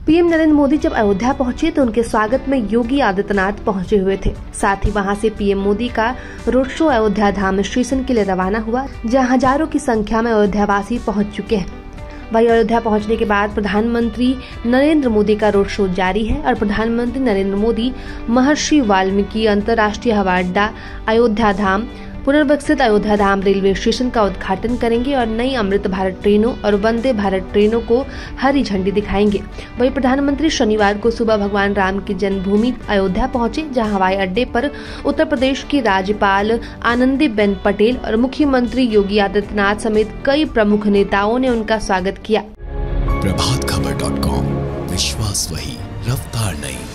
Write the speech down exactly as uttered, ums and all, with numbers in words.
PM Narendra Modi जब अयोध्या पहुंचे तो उनके स्वागत में योगी आदित्यनाथ पहुंचे हुए थे। साथ ही वहां से पीएम मोदी का road show Ayodhya Dham station के लिए रवाना हुआ, जहां हजारों की संख्या में अयोध्यावासी पहुंच चुके हैं। वहीं अयोध्या पहुंचने के बाद प्रधानमंत्री नरेंद्र मोदी का रोड शो जारी है और प्रधानमंत्री नरेंद्र मोदी महर्षि वाल्मीकि अंतर्राष्ट्रीय हवाई अड्डा, अयोध्या धाम, पुनर्विकसित अयोध्या धाम रेलवे स्टेशन का उद्घाटन करेंगे और नई अमृत भारत ट्रेनों और वंदे भारत ट्रेनों को हरी झंडी दिखाएंगे। वहीं प्रधानमंत्री शनिवार को सुबह भगवान राम की जन्मभूमि अयोध्या पहुंचे, जहां हवाई अड्डे पर उत्तर प्रदेश की राज्यपाल आनंदीबेन पटेल और मुख्यमंत्री योगी आदित्यनाथ समेत कई प्रमुख नेताओं ने उनका स्वागत किया। प्रभात खबर डॉट कॉम, विश्वास वही, रफ्तार नहीं।